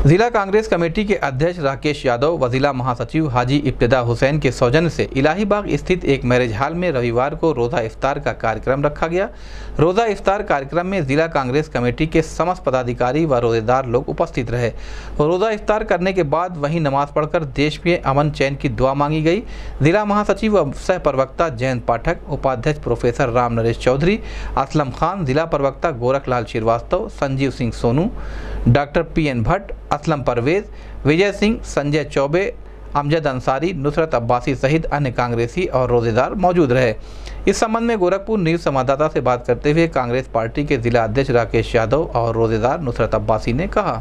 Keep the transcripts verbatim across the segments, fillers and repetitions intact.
जिला कांग्रेस कमेटी के अध्यक्ष राकेश यादव व जिला महासचिव हाजी इब्तिदा हुसैन के सौजन्य से इलाही बाग स्थित एक मैरिज हॉल में रविवार को रोज़ा इफ्तार का कार्यक्रम रखा गया। रोज़ा इफ्तार कार्यक्रम में जिला कांग्रेस कमेटी के समस्त पदाधिकारी व रोजेदार लोग उपस्थित रहे। रोज़ा इफ्तार करने के बाद वहीं नमाज पढ़कर देश में अमन चैन की दुआ मांगी गई। जिला महासचिव व सह प्रवक्ता जयंत पाठक, उपाध्यक्ष प्रोफेसर राम नरेश चौधरी, असलम खान, जिला प्रवक्ता Gorakhlal Srivastava, Sanjeev Singh Sonu, doctor P N Bhatt, Aslam Parvez, Vijay Singh, Sanjay Choubey, Amjad Ansari, Nusrat Abbasi सहित अन्य कांग्रेसी और रोजेदार मौजूद रहे। इस संबंध में गोरखपुर न्यूज संवाददाता से बात करते हुए कांग्रेस पार्टी के जिला अध्यक्ष राकेश यादव और रोजेदार नुसरत अब्बासी ने कहा,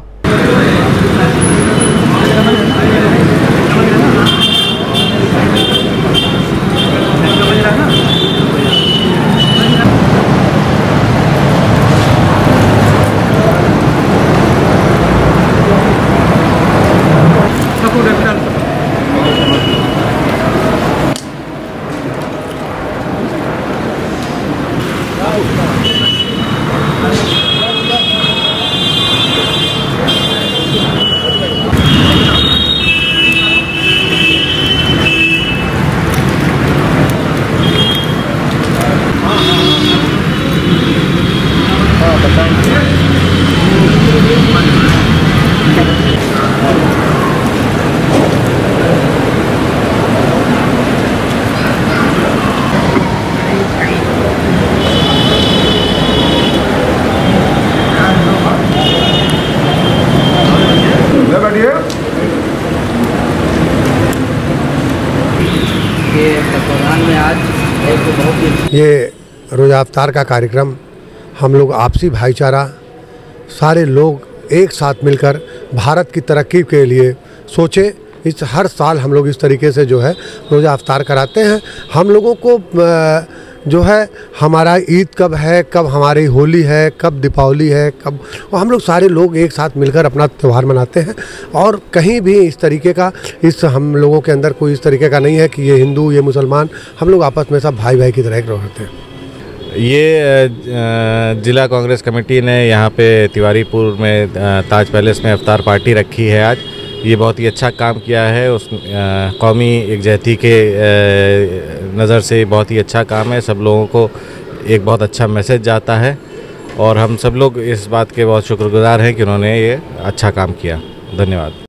ये रोज़ा इफ्तार का कार्यक्रम हम लोग आपसी भाईचारा सारे लोग एक साथ मिलकर भारत की तरक्की के लिए सोचे। इस हर साल हम लोग इस तरीके से जो है रोज़ा इफ्तार कराते हैं। हम लोगों को जो है हमारा ईद कब है, कब हमारी होली है, कब दीपावली है, कब हम लोग सारे लोग एक साथ मिलकर अपना त्यौहार मनाते हैं। और कहीं भी इस तरीके का इस हम लोगों के अंदर कोई इस तरीके का नहीं है कि ये हिंदू ये मुसलमान, हम लोग आपस में सब भाई भाई की तरह एक रहते हैं। ये जिला कांग्रेस कमेटी ने यहाँ पे तिवारीपुर में ताज पैलेस में इफ्तार पार्टी रखी है आज। ये बहुत ही अच्छा काम किया है। उस कौमी एकजहती के नज़र से बहुत ही अच्छा काम है। सब लोगों को एक बहुत अच्छा मैसेज जाता है और हम सब लोग इस बात के बहुत शुक्रगुजार हैं कि उन्होंने ये अच्छा काम किया। धन्यवाद।